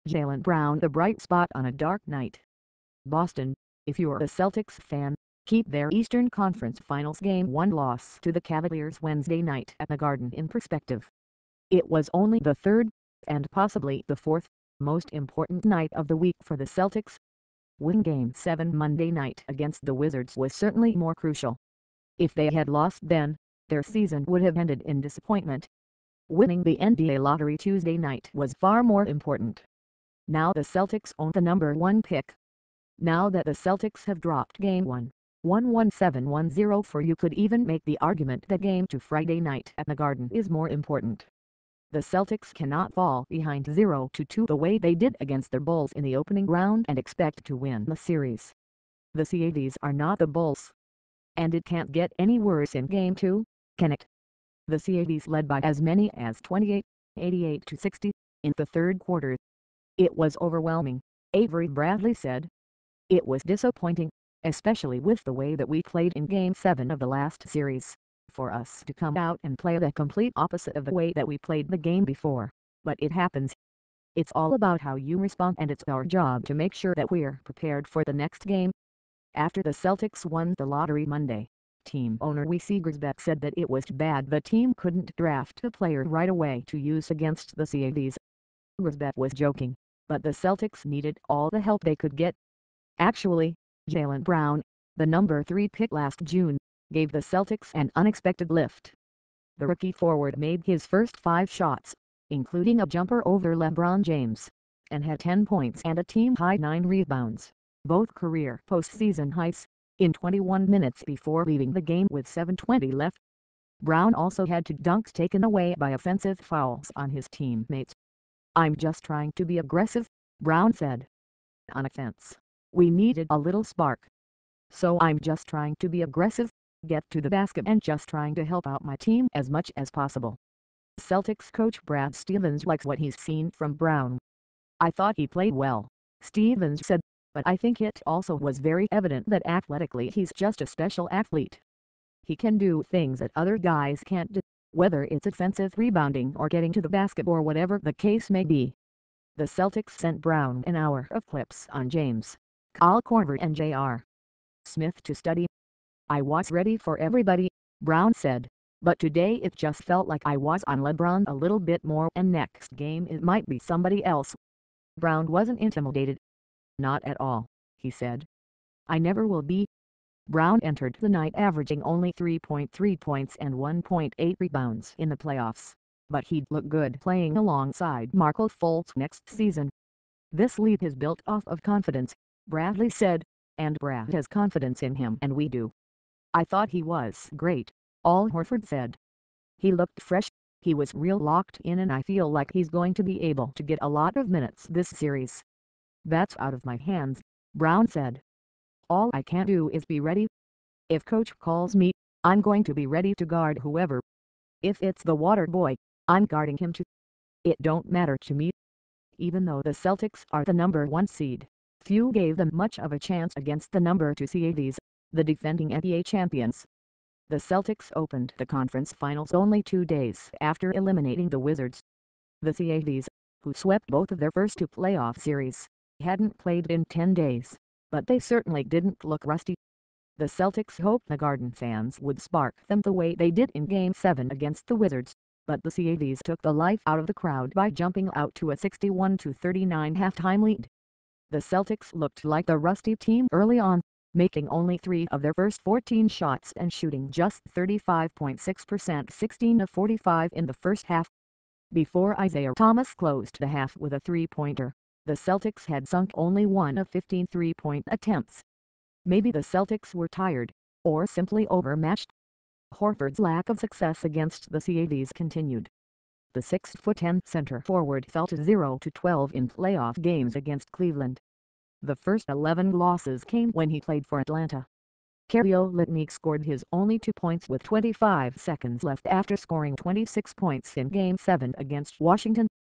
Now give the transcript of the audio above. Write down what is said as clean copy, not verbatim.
Jaylen Brown the bright spot on a dark night. Boston, if you're a Celtics fan, keep their Eastern Conference Finals Game 1 loss to the Cavaliers Wednesday night at the Garden in perspective. It was only the third, and possibly the fourth, most important night of the week for the Celtics. Winning Game 7 Monday night against the Wizards was certainly more crucial. If they had lost then, their season would have ended in disappointment. Winning the NBA lottery Tuesday night was far more important. Now the Celtics own the number 1 pick. Now that the Celtics have dropped Game 1, 117-10 for you could even make the argument that Game 2 Friday night at the Garden is more important. The Celtics cannot fall behind 0-2 the way they did against the Bulls in the opening round and expect to win the series. The Cavs are not the Bulls. And it can't get any worse in Game 2, can it? The Cavs led by as many as 28, 88-60, in the third quarter. It was overwhelming, Avery Bradley said. It was disappointing, especially with the way that we played in Game 7 of the last series, for us to come out and play the complete opposite of the way that we played the game before. But it happens. It's all about how you respond, and it's our job to make sure that we're prepared for the next game. After the Celtics won the lottery Monday, team owner Wesley Grisbeck said that it was too bad the team couldn't draft a player right away to use against the Cavs. Grisbeck was joking, but the Celtics needed all the help they could get. Actually, Jaylen Brown, the number 3 pick last June, gave the Celtics an unexpected lift. The rookie forward made his first 5 shots, including a jumper over LeBron James, and had 10 points and a team-high 9 rebounds, both career postseason highs, in 21 minutes before leaving the game with 7:20 left. Brown also had 2 dunks taken away by offensive fouls on his teammates. "I'm just trying to be aggressive," Brown said. "On offense, we needed a little spark. So I'm just trying to be aggressive, get to the basket and just trying to help out my team as much as possible." Celtics coach Brad Stevens likes what he's seen from Brown. "I thought he played well," Stevens said, "but I think it also was very evident that athletically he's just a special athlete. He can do things that other guys can't do, whether it's offensive rebounding or getting to the basket or whatever the case may be." The Celtics sent Brown an hour of clips on James, Kyle Korver and J.R. Smith to study. "I was ready for everybody," Brown said, "but today it just felt like I was on LeBron a little bit more, and next game it might be somebody else." Brown wasn't intimidated. "Not at all," he said. "I never will be." Brown entered the night averaging only 3.3 points and 1.8 rebounds in the playoffs, but he'd look good playing alongside Markelle Fultz next season. "This lead is built off of confidence," Bradley said, "and Brad has confidence in him and we do." "I thought he was great," Al Horford said. "He looked fresh, he was real locked in, and I feel like he's going to be able to get a lot of minutes this series." "That's out of my hands," Brown said. "All I can do is be ready. If coach calls me, I'm going to be ready to guard whoever. If it's the water boy, I'm guarding him too. It don't matter to me." Even though the Celtics are the number 1 seed, few gave them much of a chance against the number 2 Cavs, the defending NBA champions. The Celtics opened the conference finals only 2 days after eliminating the Wizards. The Cavs, who swept both of their first 2 playoff series, hadn't played in 10 days, but they certainly didn't look rusty. The Celtics hoped the Garden fans would spark them the way they did in Game 7 against the Wizards, but the Cavs took the life out of the crowd by jumping out to a 61-39 halftime lead. The Celtics looked like the rusty team early on, making only 3 of their first 14 shots and shooting just 35.6%, 16-45 in the first half. Before Isaiah Thomas closed the half with a 3-pointer, the Celtics had sunk only 1 of 15 3-point attempts. Maybe the Celtics were tired, or simply overmatched. Horford's lack of success against the Cavs continued. The 6'10" center forward fell to 0-12 in playoff games against Cleveland. The first 11 losses came when he played for Atlanta. Kelly Olynyk scored his only 2 points with 25 seconds left after scoring 26 points in Game 7 against Washington.